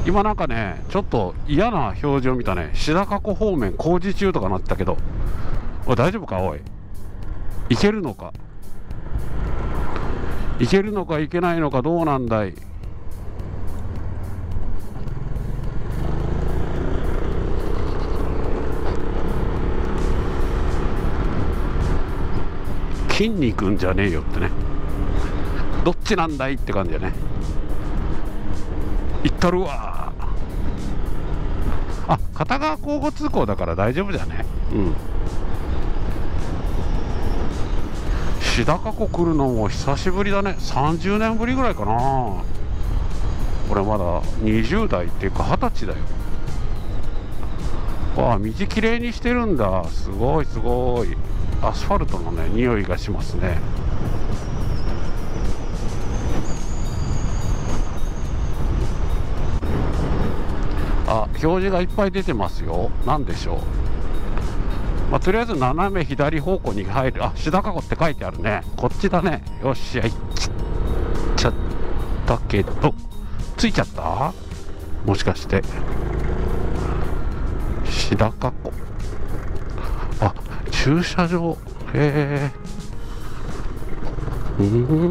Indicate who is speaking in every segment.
Speaker 1: 今なんかね、ちょっと嫌な表示を見たね。志高湖方面工事中とかなってたけど、おい大丈夫か、おい。行けるのか、行けるのか行けないのか、どうなんだい。筋肉んじゃねえよってね。どっちなんだいって感じだね。行ったるわ。あ、片側交互通行だから大丈夫じゃね。うん。志高湖来るのも久しぶりだね。30年ぶりぐらいかな。俺まだ20代っていうか20歳だよ。わあ、道きれいにしてるんだ。すごいすごい。アスファルトのね匂いがしますね。あ、表示がいっぱい出てますよ。何でしょう。まあ、とりあえず斜め左方向に入る。あ、志高湖って書いてあるね。こっちだね。よっしゃ、行っちゃったけど、着いちゃった、もしかして。志高湖、あ、駐車場。へえ。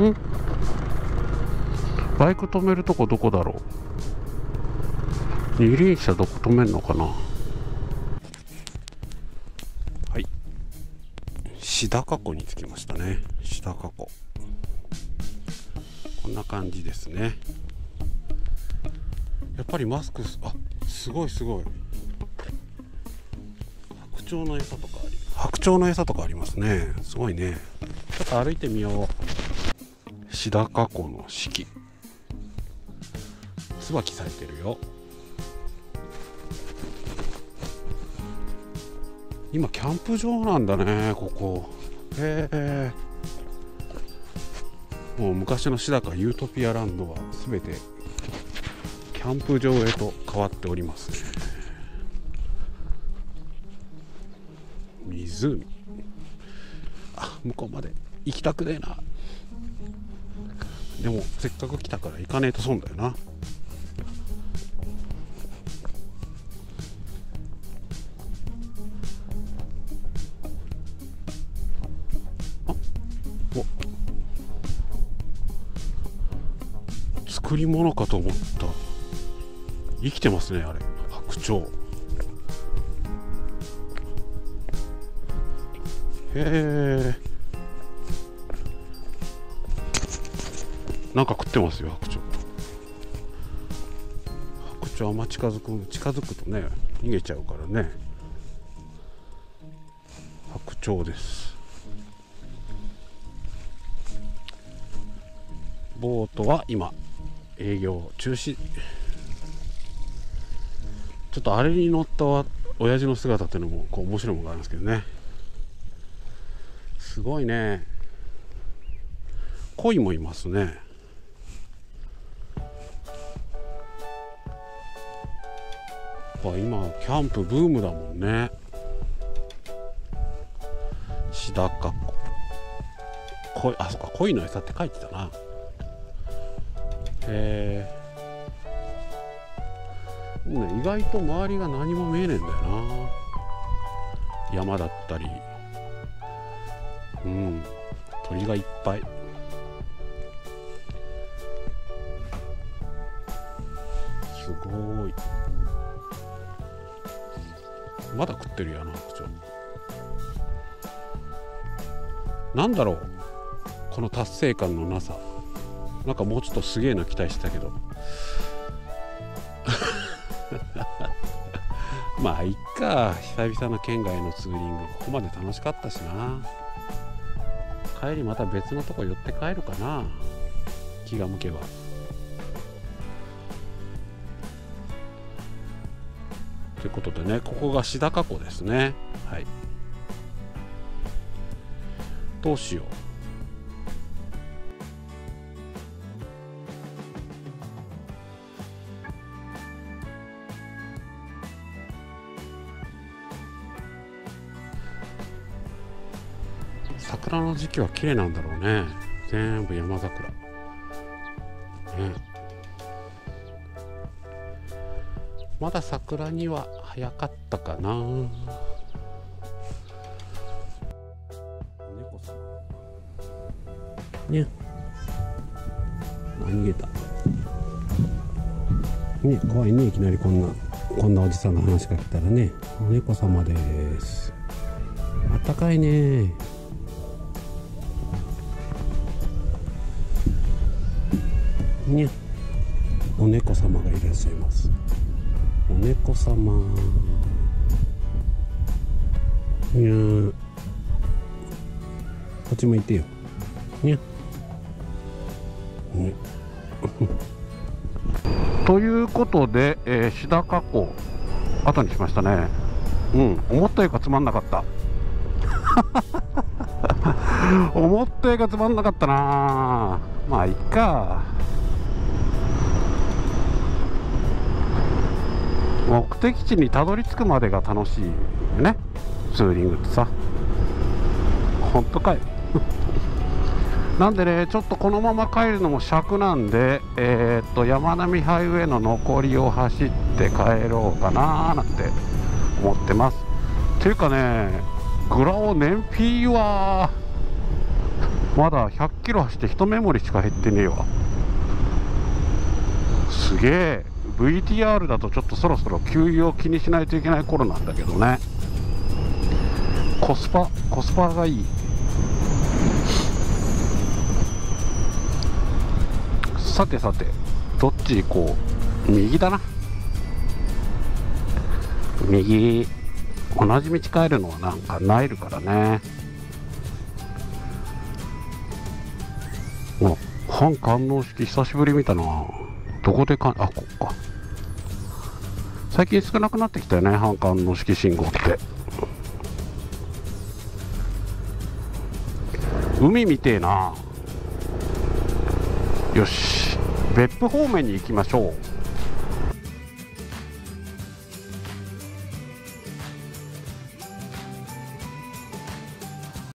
Speaker 1: バイク止めるとこどこだろう。二輪車どこ止めんのかな。はい、志高湖に着きましたね。志高湖、こんな感じですね。やっぱりマスク、あ、すごいすごい。白鳥の餌とか白鳥の餌とかありますね。すごいね。ちょっと歩いてみよう。志高湖の四季、椿咲いてるよ。今キャンプ場なんだね、ここ。へえ。もう昔の志高ユートピアランドは全てキャンプ場へと変わっておりますね。湖、あ、向こうまで行きたくねえな。でもせっかく来たから行かねえと損だよな。作り物かと思った。生きてますね、あれ。白鳥。へえ。なんか食ってますよ、白鳥。白鳥あんま近づくとね逃げちゃうからね。白鳥です。ボートは今営業中止。ちょっとあれに乗った親父の姿っていうのもこう面白いものがあるんですけどね。すごいね。鯉もいますね。今キャンプブームだもんね。志高湖、鯉、あ、そっか、鯉の餌って書いてたな。へえ。意外と周りが何も見えねえんだよな。山だったり、うん、鳥がいっぱい。すごい。まだ食ってるやな、白鳥。なんだろう、この達成感のなさ。なんかもうちょっとすげえな期待してたけどまあいっか。久々の県外のツーリング、ここまで楽しかったしな。帰りまた別のとこ寄って帰るかな、気が向けば。ということでね、ここが志高湖ですね。はい、どうしよう。桜の時期は綺麗なんだろうね。全部山桜ね。 まだ桜には早かったかな。猫さんね、逃げたね。怖いね、いきなりこんなおじさんの話が来たらね。お猫様です。あったかいね。ね、お猫様がいらっしゃいます。お猫様。いやー、こっち向いてよ。ね。ね。ということで、志田河口後にしましたね。思ったよりかつまんなかった思ったよりかつまんなかったな。まあいっか。目的地にたどり着くまでが楽しいよね、ツーリングってさ。ほんとかいなんでね、ちょっとこのまま帰るのも尺なんで、山並ハイウェイの残りを走って帰ろうかなーなんて思ってます。ていうかね、グラオ燃費はまだ100キロ走って1メモリしか減ってねえわ。すげえ。 VTR だとちょっとそろそろ給油を気にしないといけない頃なんだけどね。コスパがいい。さてさて、どっち行こう。右だな。右。同じ道帰るのはなんかナイルからね。お、反感応式久しぶり見たな。どこであ、こっか。最近少なくなってきたよね、反感応式信号って。海みてえな。よし、別府方面に行きましょう。